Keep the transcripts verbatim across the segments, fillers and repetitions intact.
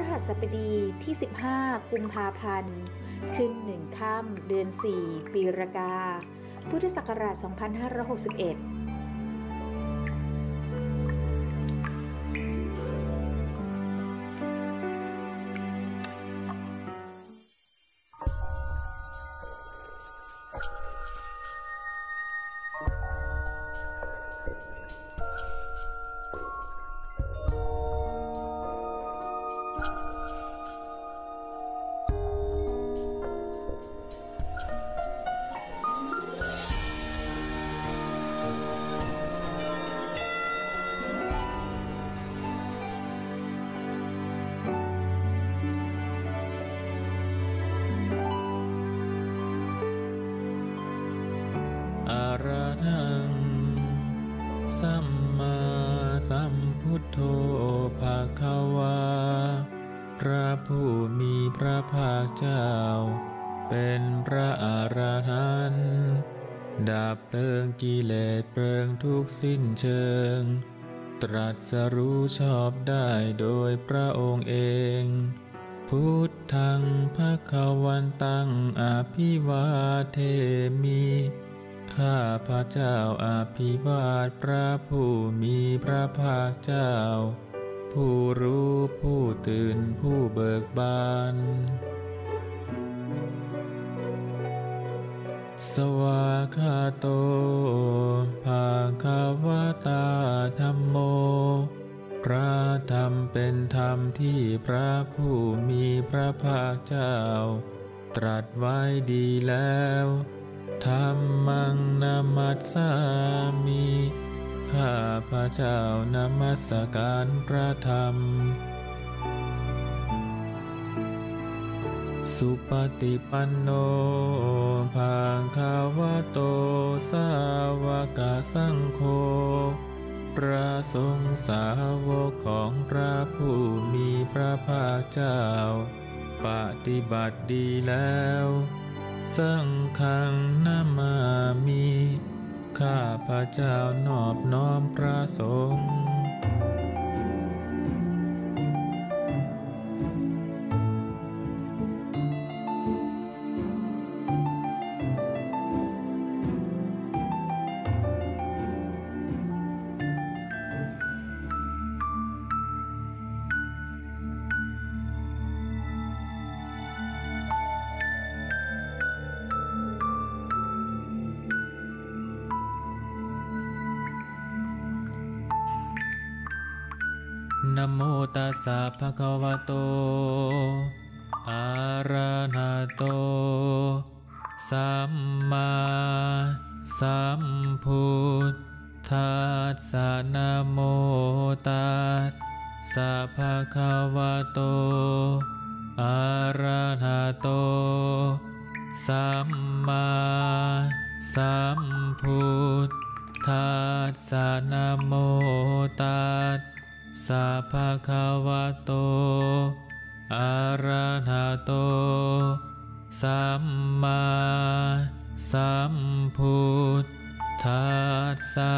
หัสบดีที่สิบห้ากุมภาพันธ์ขึ้นหนึ่งค่ำเดือนสี่ปีรากาพุทธศักราชสองพันห้าร้อยหกสิบเอ็ดอะระหังสัมมาสัมพุทโธภะคะวาพระผู้มีพระภาคเจ้าเป็นพระอรหันต์ดับเพลิงกิเลสเพลิงทุกข์สิ้นเชิงตรัสรู้ชอบได้โดยพระองค์เองพุทธังภคะวันตังอภิวาเทมิข้าพระเจ้าอภิวาทพระผู้มีพระภาคเจ้าผู้รู้ผู้ตื่นผู้เบิกบานสวากขาโตภาควตาธัมโมพระธรรมเป็นธรรมที่พระผู้มีพระภาคเจ้าตรัสไว้ดีแล้วธัมมังนามัสสามิข้าพระเจ้านมัสการพระธรรมสุปฏิปันโนภาควโตสาวกสังโฆพระสงฆ์สาวกของพระผู้มีพระภาคเจ้าปฏิบัติดีแล้วสังฆังนามามิข้าพระเจ้านอบน้อมพระสงฆ์นะโมตัสสะภะคะวะโตอะระหะโตสัมมาสัมพุทธัสสะนะโมตัสสะภะคะวะโตอะระหะโตสัมมาสัมพุทธัสสะนะโมตัสสัพพะคะวะโตอะระหะโตสัมมาสัมพุทธัสสะ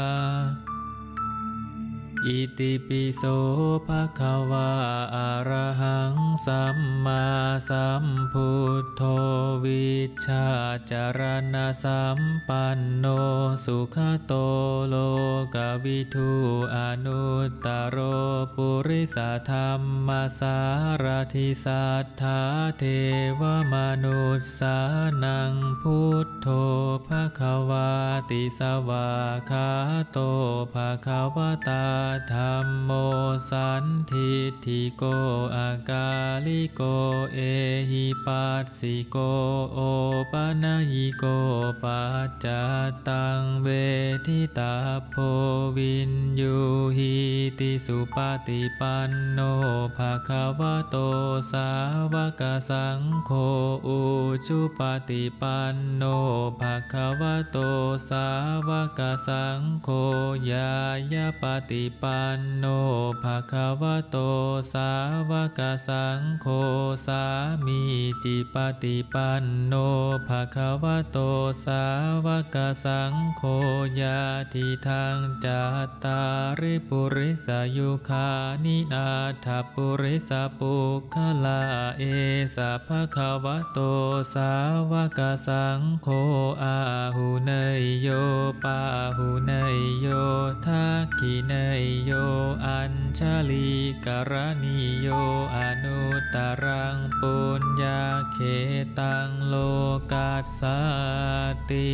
อิติปิโสภะคะวะอะระหังสัมมาสัมพุทโธวิชชาจารณะสัมปันโนสุขโตโลกวิทูอนุตตโรปุริสธรรมสารถิสัทธาเทวมนุสสานังพุทโธภะคะวาติสวากขาโตภะคะวตาธัมโมสันทิฏฐิโกอากาลิโกเอหิปัสสิโกโอปนัญิโกปัจจตังเวทิตาโพวินยูหิติสุปฏิปันโนภะคะวะโตสาวกสังโฆอุชุปฏิปันโนภะคะวะโตสาวกสังโฆญาญาปฏิปันโนภะคะวะโตสาวกสังโฆสามีจิปฏิปันโนภะคะวะโตสาวกสังโฆญาติทังจัตตาริปุริสยุคานินาถปุริสปุคคลาเอสะภะคะวะโตสาวกสังโฆอาหุเนยโยปาหุเนยโยทักขิเนยโยอัญชลีกรณีโยอนุตตรังปุญญาเขตังโลกัสสติ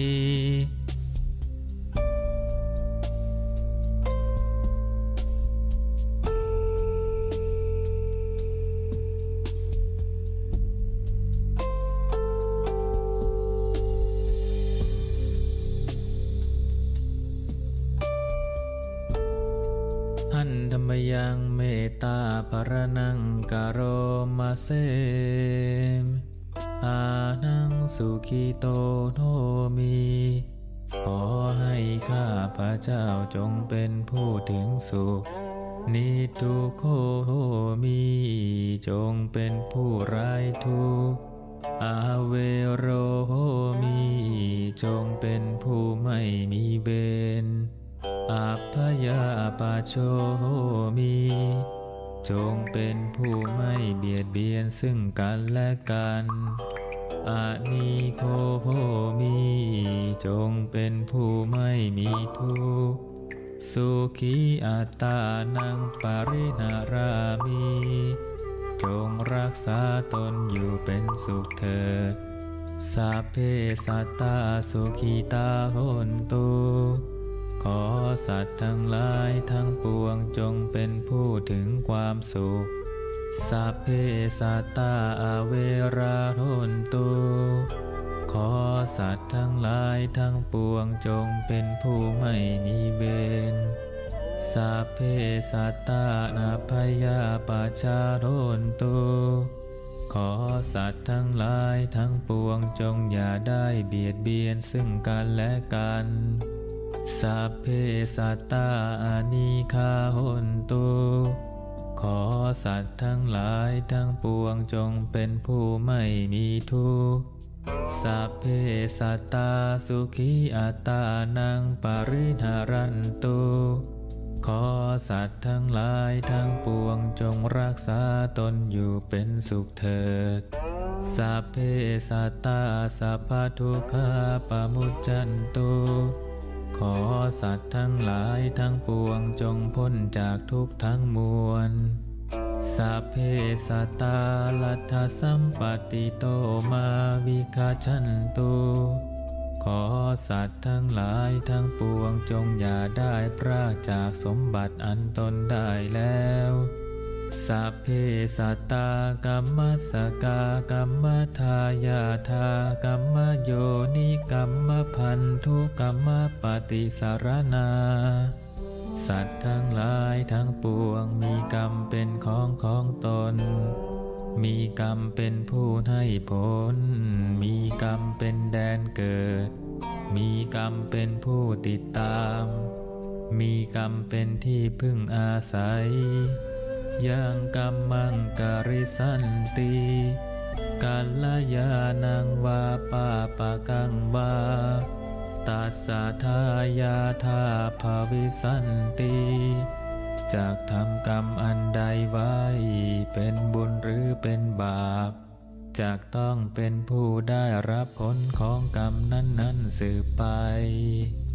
หันธรรมยังเมตตาภรนังกโรมาเสมอานังสุขิโตโนมีขอให้ข้าพระเจ้าจงเป็นผู้ถึงสุขนิทุโคโหมีจงเป็นผู้ไร้ทุกข์อาเวโรโหมีจงเป็นผู้ไม่มีเวรอัพพยาปาโชโหมีจงเป็นผู้ไม่เบียดเบียนซึ่งกันและกันอานิโคโหมีจงเป็นผู้ไม่มีทุกข์สุขีอัตตานังปรินารามีจงรักษาตนอยู่เป็นสุขเถิดสัพเพสัตตาสุขีตาโหนตุขอสัตว์ทั้งหลายทั้งปวงจงเป็นผู้ถึงความสุขสัพเพสัตตาอเวราโหนตุขอสัตว์ทั้งหลายทั้งปวงจงเป็นผู้ไม่มีเวรสัพเพสัตตานาพยาปชาโหนตุขอสัตว์ทั้งหลายทั้งปวงจงอย่าได้เบียดเบียนซึ่งกันและกันสัพเพสัตตาอานิฆาโหนตุขอสัตว์ทั้งหลายทั้งปวงจงเป็นผู้ไม่มีทุกข์สัพเพสัตตาสุขีอัตตานังปริหารันตุขอสัตว์ทั้งหลายทั้งปวงจงรักษาตนอยู่เป็นสุขเถิดสัพเพสัตตาสัพพทุกขาปมุจจันตุขอสัตว์ทั้งหลายทั้งปวงจงพ้นจากทุกข์ทั้งมวลสัพเพสัตตาลัทธสัมปติโตมาวิคาชันตุขอสัตว์ทั้งหลายทั้งปวงจงอย่าได้พรากจากสมบัติอันตนได้แล้วสัพเพสัตตากัมมัสสกากัมมทายาทากัมมโยนิกัมมพันธุกัมมปฏิสารนาสัตว์ทั้งหลายทั้งปวงมีกรรมเป็นของของตนมีกรรมเป็นผู้ให้ผลมีกรรมเป็นแดนเกิดมีกรรมเป็นผู้ติดตามมีกรรมเป็นที่พึ่งอาศัยยังกัมมังกริสันติกัลลยานังวาปาปะกังวาตัสสะทายาทาภวิสันติจากทำกรรมอันใดไว้เป็นบุญหรือเป็นบาปจากต้องเป็นผู้ได้รับผลของกรรมนั้นๆสืบไป